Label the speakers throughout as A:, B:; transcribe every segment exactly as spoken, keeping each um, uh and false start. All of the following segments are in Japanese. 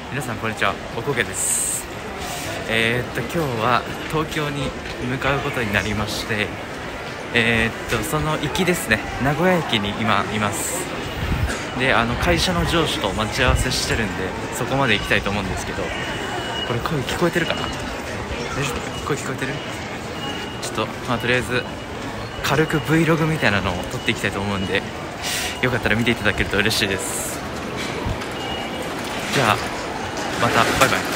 A: 皆さんこんにちは、おこげです。えー、っと今日は東京に向かうことになりまして、えー、っとその行きですね、名古屋駅に今います。で、あの会社の上司と待ち合わせしてるんで、そこまで行きたいと思うんですけど、これ声聞こえてるかな？大丈夫？声聞こえてる？ちょっとまあとりあえず軽く Vlog みたいなのを撮っていきたいと思うんで、よかったら見ていただけると嬉しいです。じゃあまた、バイバイ。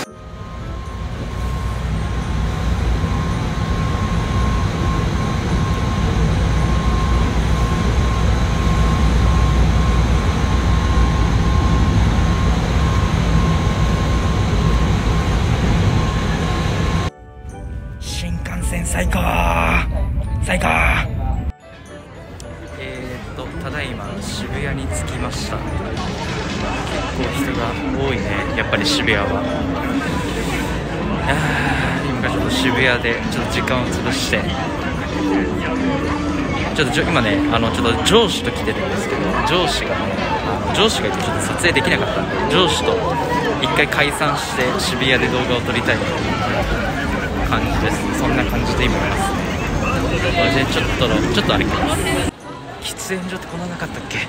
A: 新幹線最高最高。えーっとただいま渋谷に着きました。結構人が多いね、やっぱり渋谷は。あ今からちょっと渋谷でちょっと時間を潰して、ちょっと今ね、あのちょっと上司と来てるんですけど、上司がね、あの上司がいてちょっと撮影できなかったんで、上司と一回解散して渋谷で動画を撮りたいという感じです。そんな感じで今いますね。でちょっとちょっと歩きます。喫煙所ってこんななかったっけ？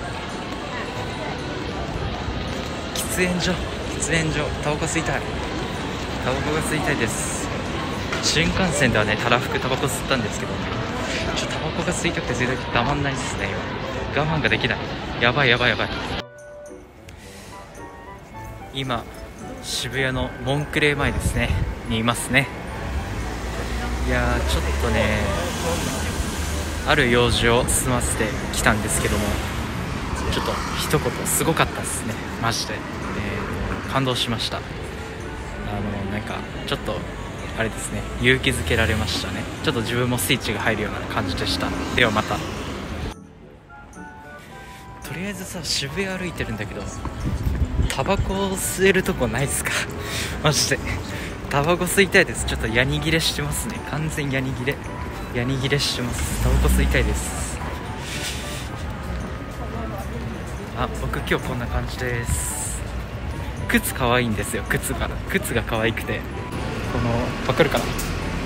A: 喫煙所喫煙所タバコ吸いたい。タバコが吸いたいです。新幹線ではね、たらふくタバコ吸ったんですけどね、ちょっとタバコが吸いたくて吸いたくてたまんないですね。今我慢ができない。やばいやばいやばい。今渋谷のモンクレー前ですねにいますね。いやーちょっとね、ある用事を済ませてきたんですけども、ちょっと一言すごかったですね、マジで。えー、感動しました。あのなんかちょっとあれですね、勇気づけられましたね。ちょっと自分もスイッチが入るような感じでした。ではまた。とりあえずさ、渋谷歩いてるんだけど、タバコを吸えるとこないっすか？マジでタバコ吸いたいです。ちょっとヤニ切れしてますね、完全ヤニ切れヤニ切れしてます。タバコ吸いたいです。あ、僕今日こんな感じです。靴可愛いんですよ。靴が靴が可愛くて、このわかるかな、こ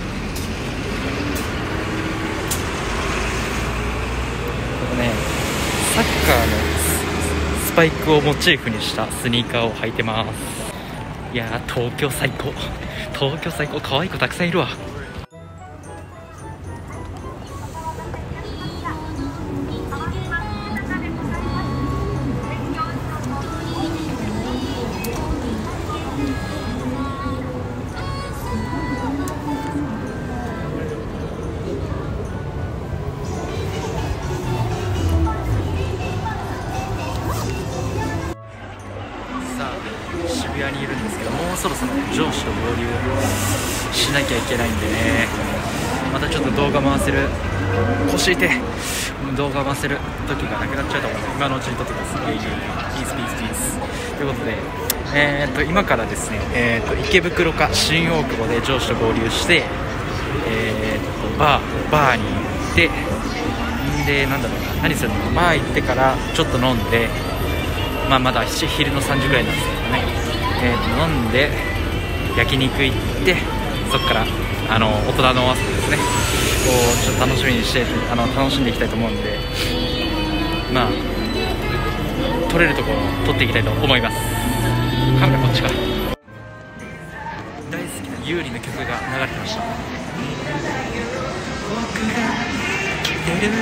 A: のね、サッカーのスパイクをモチーフにしたスニーカーを履いてます。いやー東京最高、東京最高。可愛い子たくさんいるわ。渋谷にいるんですけど、もうそろそろね、上司と合流をしなきゃいけないんでね、またちょっと動画回せる、腰痛い動画回せる時がなくなっちゃうと思うので、今のうちに撮ってください。ピースピースピースということで、えー、っと今からですね、えー、っと池袋か新大久保で上司と合流して、えー、っとバーバーに行って、んでなんだろうな、何するのか、バー行ってからちょっと飲んで、まあまだ昼のさんじぐらいなんですけどね、えー、と飲んで焼肉行って、そこからあの大人のお遊びですね、こうちょっと楽しみにして、あの楽しんでいきたいと思うんで、まあ撮れるところを撮っていきたいと思います。カメラこっちか。大好きな優里の曲が流れてました。僕が来てる。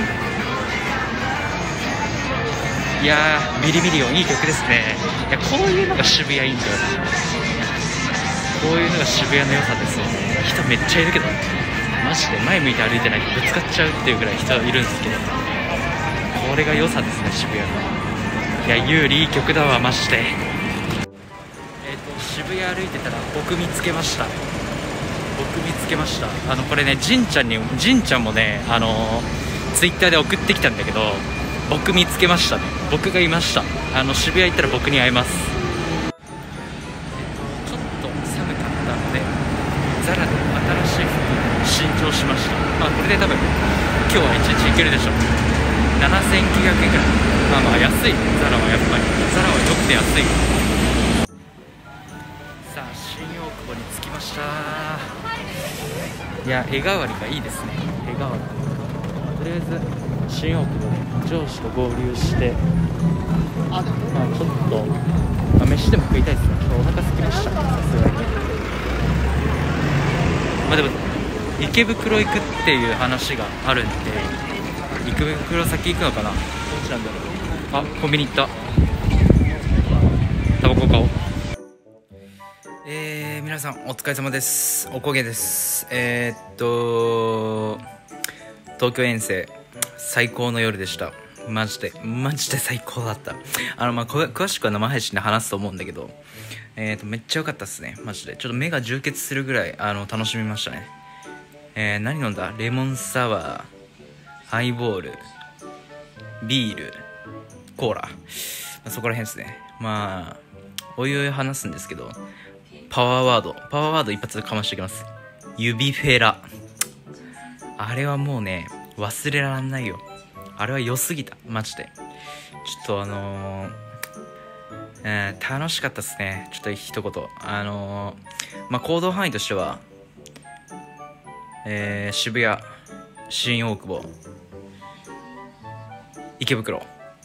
A: いやービリビリオンいい曲ですね。いやこういうのが渋谷いいんだよな。こういうのが渋谷の良さですよね。人めっちゃいるけど、マジで前向いて歩いてないとぶつかっちゃうっていうぐらい人いるんですけど、これが良さですね、渋谷の。いや優里いい曲だわマジで。えっ、ー、と渋谷歩いてたら僕見つけました僕見つけましたあのこれね、じんちゃんにじんちゃんもね、あのー、ツイッターで送ってきたんだけど、僕見つけましたね。僕がいました。あの渋谷行ったら僕に会えます。えっとちょっと寒かったので、ザラで新しい服新調しました。まあこれで多分今日は一日行けるでしょう。ななせんきゅうひゃくえんくらい。まあまあ安い。ザラはやっぱりザラは良くて安い。 こに着きました。いや、絵代わりがいいですね。絵代わり、とりあえず新大久保で上司と合流して、まあ、ちょっと、まあ、飯でも食いたいですね。ちょっとお腹空きました、さすがに。まあでも池袋行くっていう話があるんで、池袋先行くのかな。どっちなんだろう。あ、コンビニ行った。タバコ買おう。えー、皆さんお疲れ様です。おこげです。えー、っと東京遠征最高の夜でした。マジでマジで最高だった。あのまあ詳しくは生配信で話すと思うんだけど、えー、っとめっちゃ良かったっすね。マジでちょっと目が充血するぐらいあの楽しみましたね。えー、何飲んだ？レモンサワー、ハイボール、ビール、コーラ、まあ、そこら辺ですね。まあおいおい話すんですけど、パワーワードパワーワード一発でかましておきます。指フェラ、あれはもうね忘れられないよ。あれは良すぎた、マジで。ちょっとあのーえー、楽しかったですね。ちょっと一言あのー、まあ行動範囲としては、えー、渋谷、新大久保、池袋。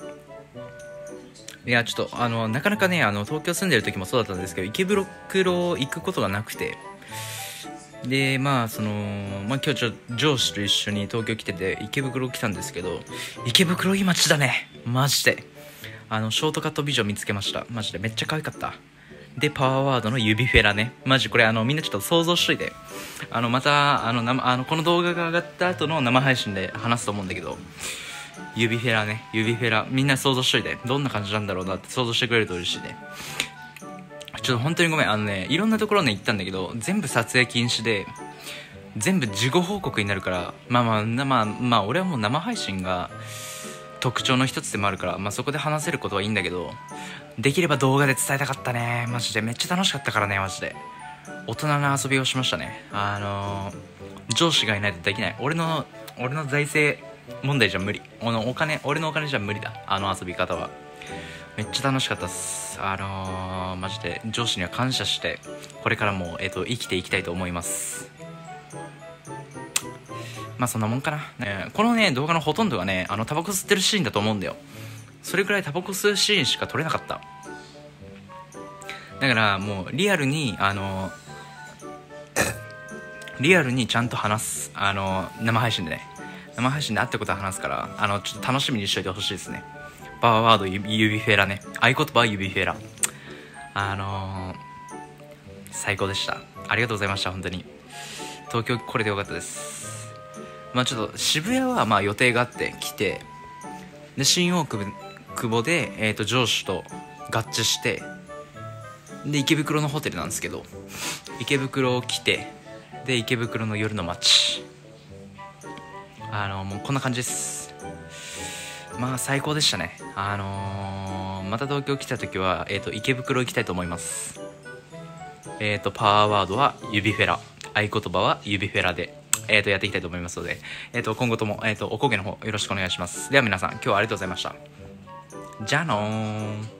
A: いやちょっとあのなかなかね、あの東京住んでる時もそうだったんですけど、池袋行くことがなくて、でまあその、まあ、今日ちょ上司と一緒に東京来てて池袋来たんですけど、池袋いい街だね、マジで。あのショートカット美女見つけました。マジでめっちゃ可愛かった。でパワーワードの指フェラね、マジこれあのみんなちょっと想像しといて、あのまたあの生あのこの動画が上がった後の生配信で話すと思うんだけど、指フェラね、指フェラみんな想像しといて、どんな感じなんだろうなって想像してくれると嬉しいね。ちょっと本当にごめん、あのねいろんなところね行ったんだけど、全部撮影禁止で全部事後報告になるから、まあまあまあまあ俺はもう生配信が特徴の一つでもあるから、まあそこで話せることはいいんだけど、できれば動画で伝えたかったね。マジでめっちゃ楽しかったからね。マジで大人な遊びをしましたね。あのー、上司がいないとできない。俺の俺の財政問題じゃ無理。俺のお金俺のお金じゃ無理だ、あの遊び方は。めっちゃ楽しかったっす。あのー、マジで上司には感謝して、これからも、えーと、生きていきたいと思います。まあそんなもんかな、ね、このね動画のほとんどがね、あのタバコ吸ってるシーンだと思うんだよ。それくらいタバコ吸うシーンしか撮れなかった。だからもうリアルにあのリアルにちゃんと話す、あの生配信でね生配信で会ったことは話すから、あのちょっと楽しみにしといてほしいですね。パワーワード指フェラね、合言葉は指フェラ。あのー、最高でした。ありがとうございました。本当に東京これでよかったです。まあちょっと渋谷はまあ予定があって来て、で新大久保で、えー、と上司と合致して、で池袋のホテルなんですけど、池袋を来て、で池袋の夜の街、あのもうこんな感じです。まあ最高でしたね。あのー、また東京来た時は、えー、と池袋行きたいと思います。えっ、ー、とパワーワードは指フェラ、合言葉は指フェラで、えー、とやっていきたいと思いますので、えー、と今後とも、えー、とおこげの方よろしくお願いします。では皆さん今日はありがとうございました。じゃあのー。